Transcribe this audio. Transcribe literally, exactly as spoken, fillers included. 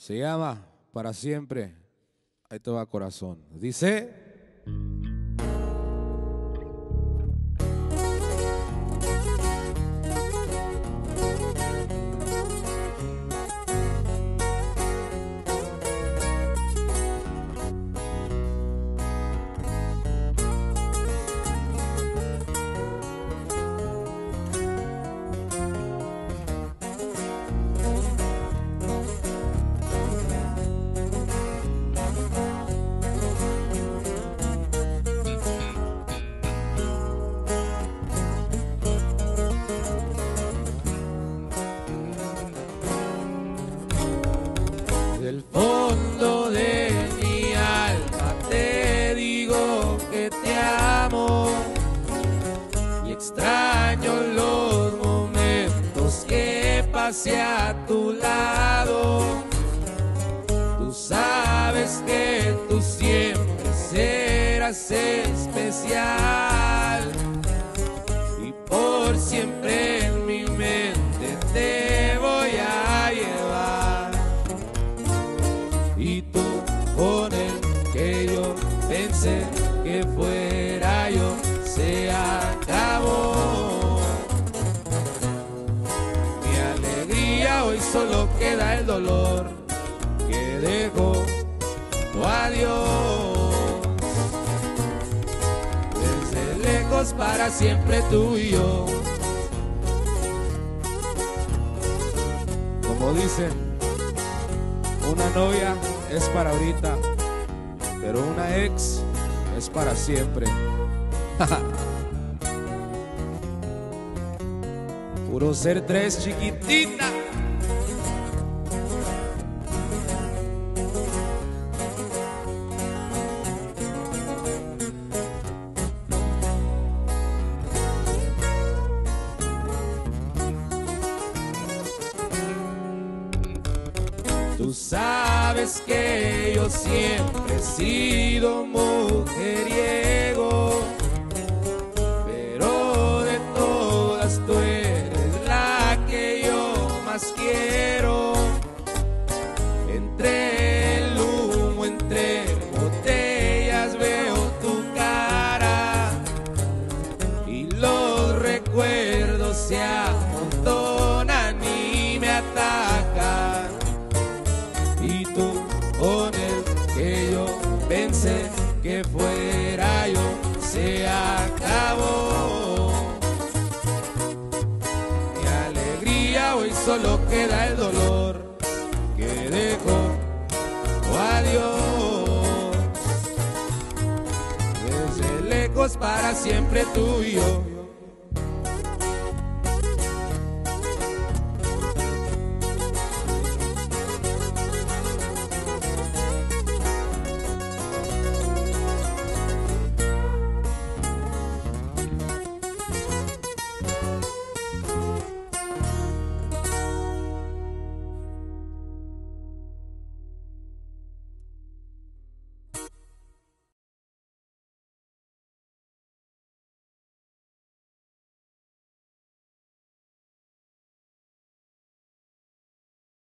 Se llama Para Siempre. Ahí te va, corazón. Dice... Del fondo de mi alma te digo que te amo y extraño los momentos que pasé a tu lado. Tú sabes que tú siempre serás especial y por siempre en mi mente te voy a llevar. Y tú con el que yo pensé que fuera yo se acabó. Mi alegría hoy solo queda el dolor que dejó tu adiós. Desde lejos para siempre tú y yo. Como dicen, una novia es para ahorita, pero una ex es para siempre. Puro ser tres, chiquitita. Tú sabes que yo siempre he sido mujeriego, pero de todas tú eres la que yo más quiero. Entre el humo, entre botellas veo tu cara y los recuerdos se amontonan y me atacan. Y tú con el que yo pensé que fuera yo se acabó. Mi alegría hoy solo queda el dolor que dejó tu adiós. Desde lejos para siempre tú y yo.